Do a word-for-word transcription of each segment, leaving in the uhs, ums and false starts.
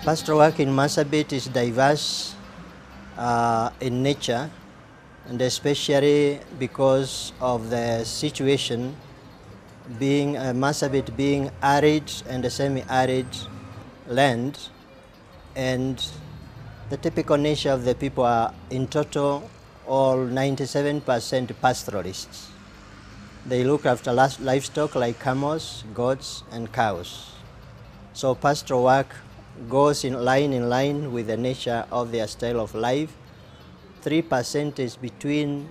Pastoral work in Marsabit is diverse uh, in nature, and especially because of the situation being uh, Marsabit being arid and a semi-arid land, and the typical nature of the people are in total all ninety-seven percent pastoralists. They look after livestock like camels, goats, and cows. So pastoral work goes in line in line with the nature of their style of life. three percent is between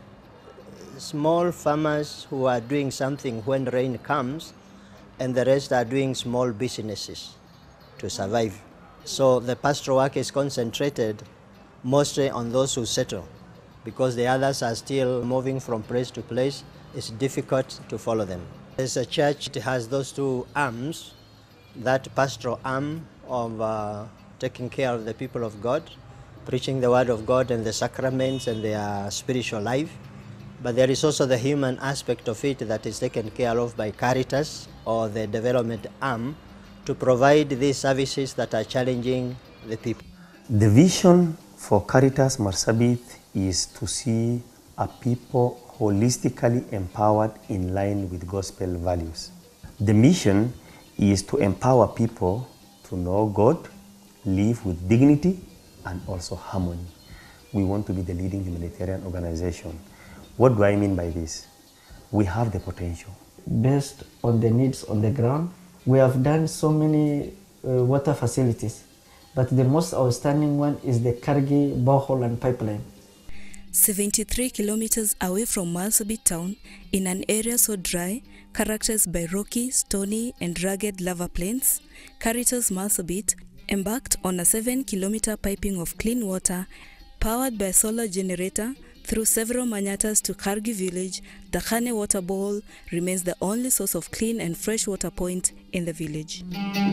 small farmers who are doing something when rain comes, and the rest are doing small businesses to survive. So the pastoral work is concentrated mostly on those who settle, because the others are still moving from place to place. It's difficult to follow them. As a church, it has those two arms, that pastoral arm of uh, taking care of the people of God, preaching the word of God and the sacraments and their spiritual life. But there is also the human aspect of it that is taken care of by Caritas, or the development arm, to provide these services that are challenging the people. The vision for Caritas Marsabit is to see a people holistically empowered in line with gospel values. The mission is to empower people to know God, live with dignity, and also harmony. We want to be the leading humanitarian organization. What do I mean by this? We have the potential. Based on the needs on the ground, we have done so many uh, water facilities, but the most outstanding one is the Kargi borehole and pipeline. seventy-three kilometers away from Marsabit town, in an area so dry, characterized by rocky, stony, and rugged lava plains, Caritas Marsabit embarked on a seven kilometer piping of clean water powered by a solar generator through several manyatas to Kargi village. The Khane water bowl remains the only source of clean and fresh water point in the village.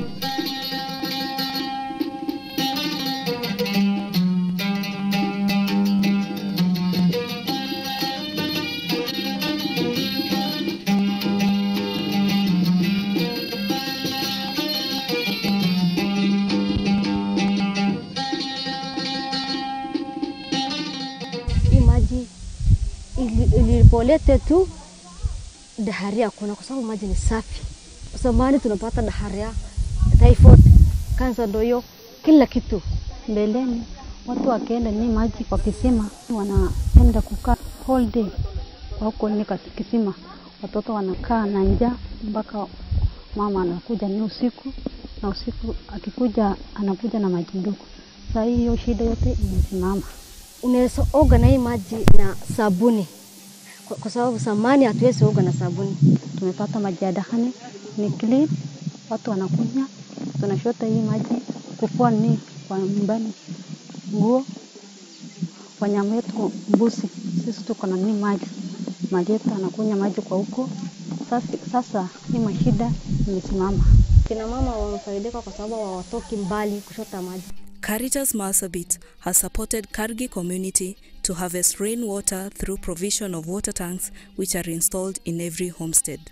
Ilipolete tu daharia kuna, kwa sababu maji ni safi. Zamani tunapata daharia, typhoid, kansa, ndoyo, kila kitu. Mbeleni watu wakienda ni maji kwa kisima, wanaenda kukaa whole day kwa huko ni kisima. Watoto wanakaa na njaa mpaka mama anakuja ni usiku, na usiku akikuja anakuja na maji ndogo. Sasa hiyo shida yote imesimama. Unaweza oga na hii maji na sabuni, kwa sababu zamani hatuwezi oga na sabuni. Tumepata maji ya dahani ni clean, watu wanakunywa. Tunashota hii maji kufua ni kwa nyumbani, nguo, wanyama wetu, mbuzi. Sisi tuko na ni maji, maji yetu anakunywa maji kwa huko. Sasa, sasa ni mashida imesimama. Kina mama wanafaidika kwa sababu hawatoki mbali kushota maji. Caritas Marsabit has supported Kargi community to harvest rainwater through provision of water tanks which are installed in every homestead.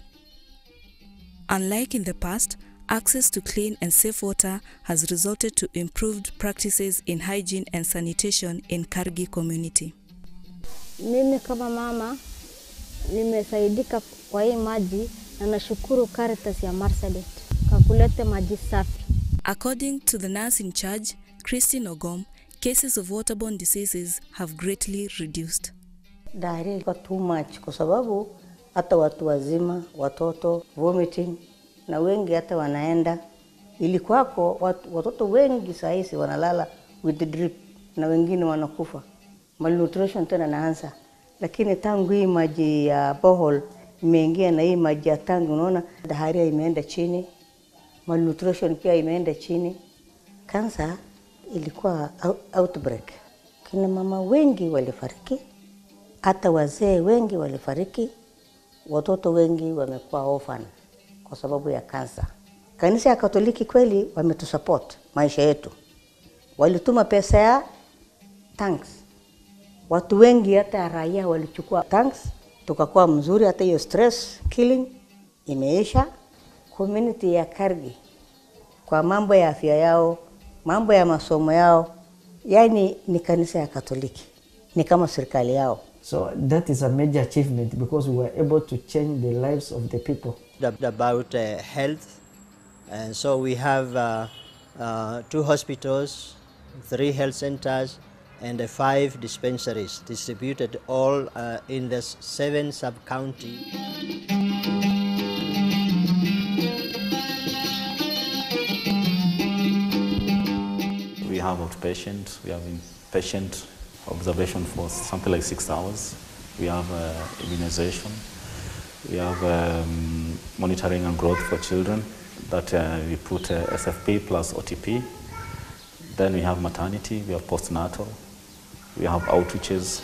Unlike in the past, access to clean and safe water has resulted to improved practices in hygiene and sanitation in Kargi community. Mimi kama mama nimesaidika kwa hii maji, na nashukuru Caritas ya Marsabit kwa kuleta maji safi. According to the nurse in charge, Christine Ogom, cases of waterborne diseases have greatly reduced. Diarrhea ilikuwa too much kwa sababu hata watu wazima, watoto, vomiting, na wengi hata wanaenda. Ilikuwako watu, watoto wengi sahizi wanalala with the drip, na wengine wanakufa. Malnutrition tena naanza. Lakini tangu hii maji ya borehole imeingia na hii maji ya tangi, unaona diarrhea imeenda chini, malnutrition pia imeenda chini. Cancer ilikuwa outbreak. Kina mama wengi walifariki, hata wazee wengi walifariki, watoto wengi wamekuwa orphan kwa sababu ya cancer. Kanisa ya Katoliki kweli wametusupport maisha yetu. Walituma pesa ya tanks. Watu wengi hata raia walichukua tanks, tukakuwa mzuri, hata hiyo stress killing imeisha. Community ya Kargi kwa mambo ya afya yao mambo ya masomo yao, yani ni kanisa ya Katoliki, ni kama serikali yao. So that is a major achievement because we were able to change the lives of the people. About uh, health, and so we have uh, uh, two hospitals, three health centers, and uh, five dispensaries distributed all uh, in the seven sub-counties. We have outpatient, we have inpatient observation for something like six hours. We have uh, immunization. We have um, monitoring and growth for children that uh, we put uh, S F P plus O T P. Then we have maternity, we have postnatal, we have outreaches.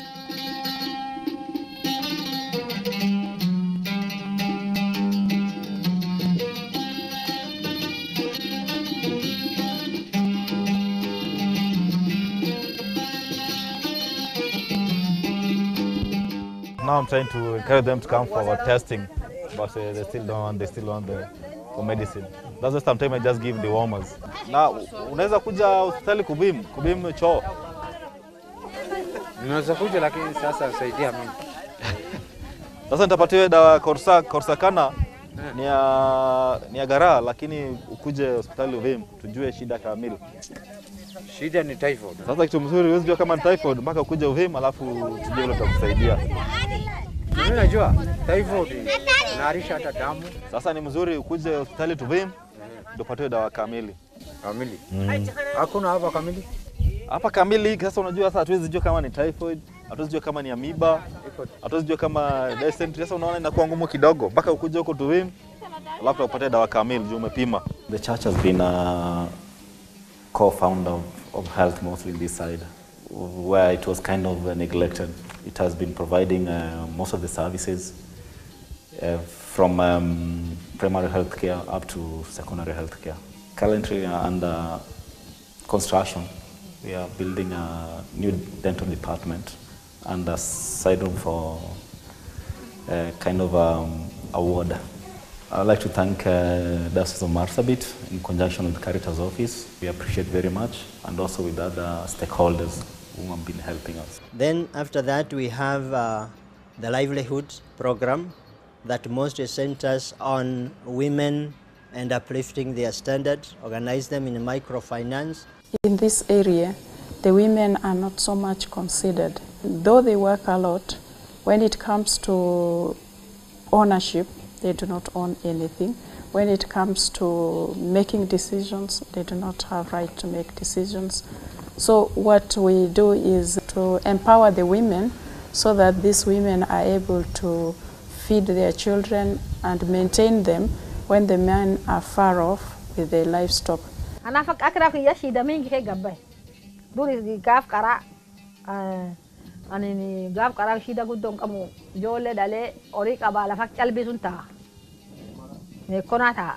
Now I'm trying to encourage them to come for testing, but uh, they still don't want, they still want the for medicine. That's why sometimes I just give the warmers. Na unaweza kuja hospitali kubim, kubim choo. Unaweza kuja lakini sasa saidia mimi. Sasa nitapatiwa dawa korsa korsakana ni ya ni ya gara, lakini ukuje hospitali ubim tujue shida kamili. Shida ni typhoid. Sasa kitu mzuri huwezi jua kama ni typhoid mpaka ukuje ubim alafu tujue ile tutakusaidia. Mimi najua typhoid inaharisha hata damu. Sasa ni mzuri ukuje hospitali tubim ndio upate dawa kamili. Kamili. Mm. Hakuna hapa kamili. Hapa kamili sasa unajua sasa hatuwezi jua kama ni typhoid, hatuwezi jua kama ni amoeba, hatuwezi jua kama dysentery. Sasa unaona inakuwa ngumu kidogo mpaka ukuje huko tubim alafu upate dawa kamili juu umepima. The church has been a co-founder of, of health mostly in this side, where it was kind of uh, neglected. It has been providing uh, most of the services uh, from um, primary health care up to secondary health care. Currently uh, under construction, we are building a new dental department and a side room for uh, kind of um, award. I'd like to thank uh, Diocese of Marsabit in conjunction with Caritas office. We appreciate very much, and also with other stakeholders who have been helping us. Then after that we have uh, the livelihood program that mostly centers on women and uplifting their standards, organize them in microfinance. In this area, the women are not so much considered. Though they work a lot, when it comes to ownership, they do not own anything. When it comes to making decisions, they do not have right to make decisions. So what we do is to empower the women so that these women are able to feed their children and maintain them when the men are far off with their livestock. Anafak akraf ya shida mingi ke gabay. Duri gaf kara ani gaf kara shida gudon kamu jole dale ori kabala fak calbisunta. Ne konata.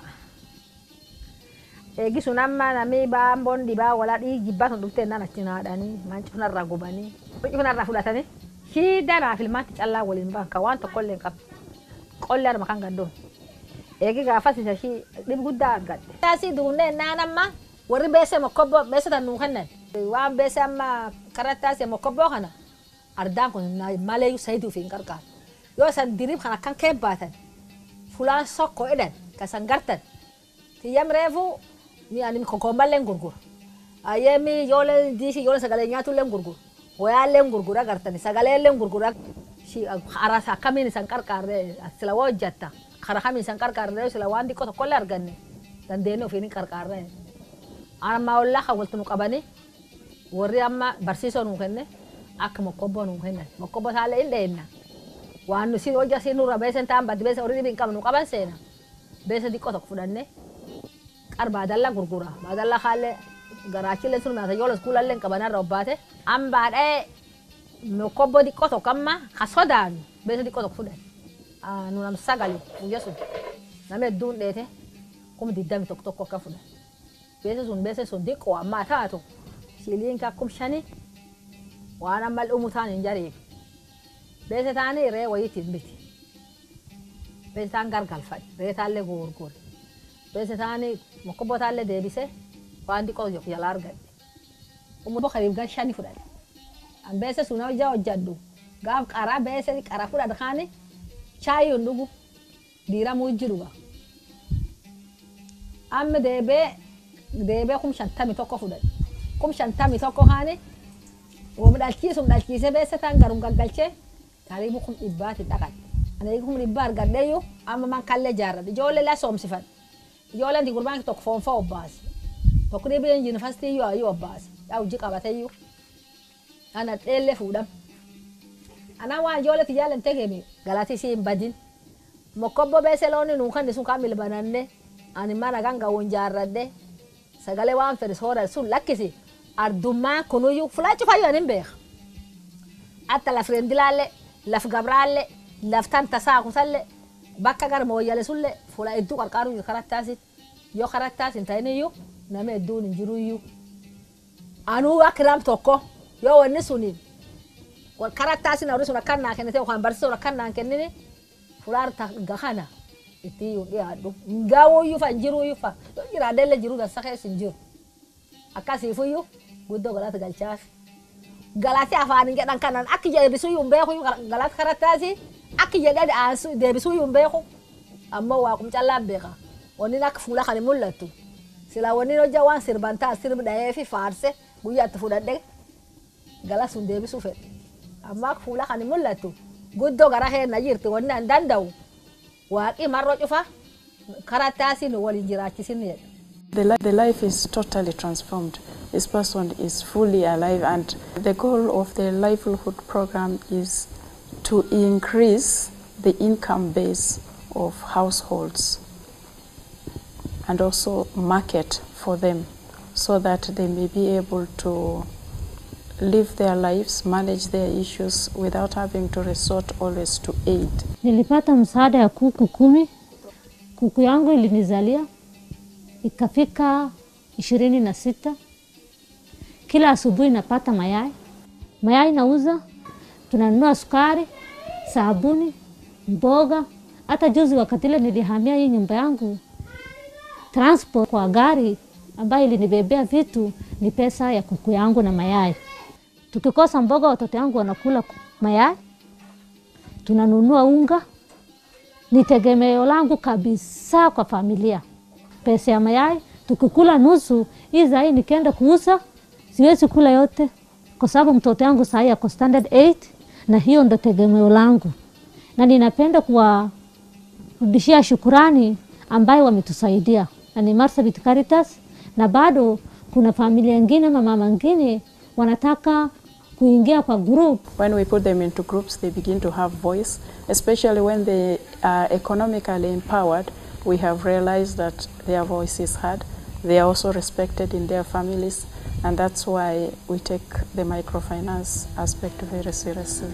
Egi sunamma nami ba mbondi ba wala di jibba son dukte nana cina dani manci na ragubani. Kuna rafulatani. Shida na filmati calla wolin ba ka wanta kollen kap. Kollar makan gandon. Egi gafasi shi dib gudda gad. Tasi dunne nanamma wari bese mokobo bese tanu hanan. Wa bese amma Caritas mokobo hana. Ardan kun na malayu saidu fin karkar. Yo san dirib khana kan kebatan. Fulan sokko edan kasangartan. Tiyam revu ni ani kokomba lengurgur. Ayemi yole dishi yole sagale nyatu lengurgur. Oya lengurgura gartani sagale lengurgura shi arasa kamini sankar karre selawo jatta. Khara kami sankar karre selawandi ko kollar ganne. Dan deno fini karkarre. Ana mawla khawaltu nuqabani. Wari amma barsiso nukhenne ak mokobo nukhenne. Mokobo sale indena. Wanu si oja si nura besen tamba besen ori bin kam nuqaban sena. Besen di kotok fudanne. Ar badalla gurgura. Badalla khale garachi len sunna yola skula len kabana robate. Am bade mokobo di kotok kamma khasodan. Besen di kotok fudan. Ah nunam sagali uyasu. Name dun dete. Kum di dami tok tok ko kafudan. Besen sun besen sun di ko amma tato. Silin ka kum shani. Wana mal umutani njari. Bese tani re wayiti biti. Bese tan gargal fay. Bese talle gorgor. Bese tani mokobo talle debise. Wandi ko yok ya larga. Umu bo kharib gan shani fudad. Am bese suna jawo jaddu. Gav qara bese qara fudad khani. Chai ndugu. Dira mu jiruba. Am debe debe kum shantami tokko fudad. Kum shantami tokko khani. Wo mudalki sum dalki se bese tangarum galgalche. Taribu kum ibati takat. Ana yikum ribar gaddeyo am man kalle jarra. Jole la som sifat. Jole ndi gurban tok fon fo bas. Tok de be university yo ayo bas. Yaw jika batayo. Ana telle fudam. Ana wa jole ti jalen tegemi galati si mbadin. Mokobbo be seloni nu kan sun kamil banande. Ani mana ganga won jarradde. Sagale wan fer sora sun lakisi. Arduma kono yu fulaci fayo anin bex. Atta la frendilale, la fgabrale, la tanta sa kusalle. Bakka gar mo yale sulle fula eddu qarqaru yu karattasit. Yo karattasin tayne yu name eddu ninjiru yu. Anu akram toko yo wonni sunin. Wal karattasin awru suna kanna kenete ko barso kanna kenene fular ta gahana. Iti yu ya adu. Ngawo yu fa njiru yu fa. Yo gira delle jiru da sakhe sinjiru. Akasi fu yu guddo galata galchaf. Galati afani ngedan kanan akije bisu yu mbeku yu galat karattasi. Akije dadi asu de bisu yu mbeku. Amma wa kum challa beka. Woni nak fula khani mullatu. Sila woni no jawan sirbanta sirb da fi farse buya tfuda de. Galasun de bisu fet. Amma fula khani mullatu. Guddo gara he najirti woni andandaw. Wa ki marro jufa karattasi no wali jirachi sinne. The, li the life is totally transformed. This person is fully alive, and the goal of the livelihood program is to increase the income base of households and also market for them so that they may be able to live their lives, manage their issues without having to resort always to aid. Nilipata msaada ya kuku kumi. Kuku yangu ilinizalia ikafika ishirini na sita. Kila asubuhi napata mayai. Mayai nauza, tunanunua sukari, sabuni, mboga. Hata juzi wakati ile nilihamia hii nyumba yangu, transport kwa gari ambayo ilinibebea vitu ni pesa ya kuku yangu na mayai. Tukikosa mboga watoto yangu wanakula mayai. Tunanunua unga. Ni tegemeo langu kabisa kwa familia. Pesa ya mayai, tukikula nusu, hii zai nikienda kuuza, siwezi kula yote. Kwa sababu mtoto yangu saa hii ako standard eight, na hiyo ndo tegemeo langu. Na ninapenda kuwarudishia shukurani ambayo wametusaidia. Na ni Marsabit Caritas, na bado kuna familia nyingine, mama nyingine wanataka kuingia kwa group. When we put them into groups, they begin to have voice, especially when they are economically empowered. We have realized that their voice is heard. They are also respected in their families, and that's why we take the microfinance aspect very seriously.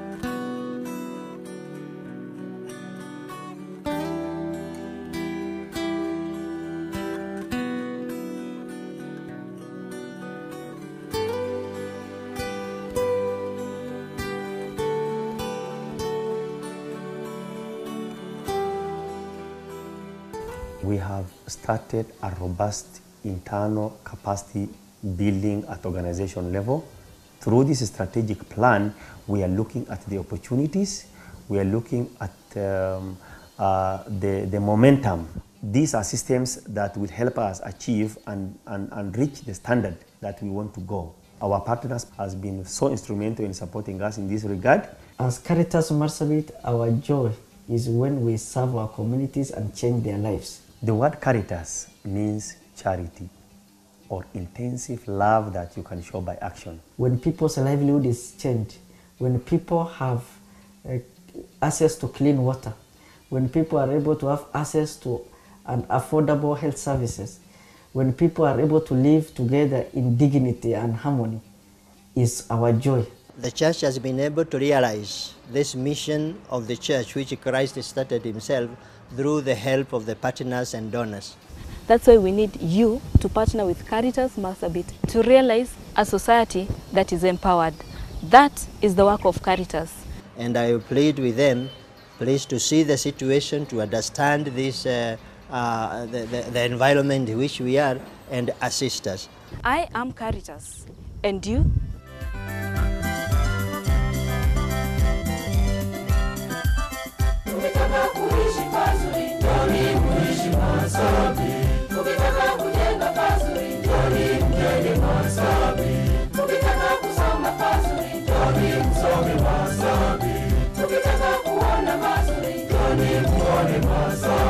We have started a robust internal capacity building at organization level. Through this strategic plan, we are looking at the opportunities, we are looking at um, uh, the, the momentum. These are systems that will help us achieve and, and, and reach the standard that we want to go. Our partners has been so instrumental in supporting us in this regard. As Caritas Marsabit, our joy is when we serve our communities and change their lives. The word Caritas means charity or intensive love that you can show by action. When people's livelihood is changed, when people have uh, access to clean water, when people are able to have access to an affordable health services, when people are able to live together in dignity and harmony, is our joy. The church has been able to realize this mission of the church, which Christ started himself, through the help of the partners and donors. That's why we need you to partner with Caritas Marsabit to realize a society that is empowered. That is the work of Caritas. And I plead with them, please to see the situation, to understand this uh, uh, the, the, the environment in which we are and assist us. I am Caritas, and you? Marsabit.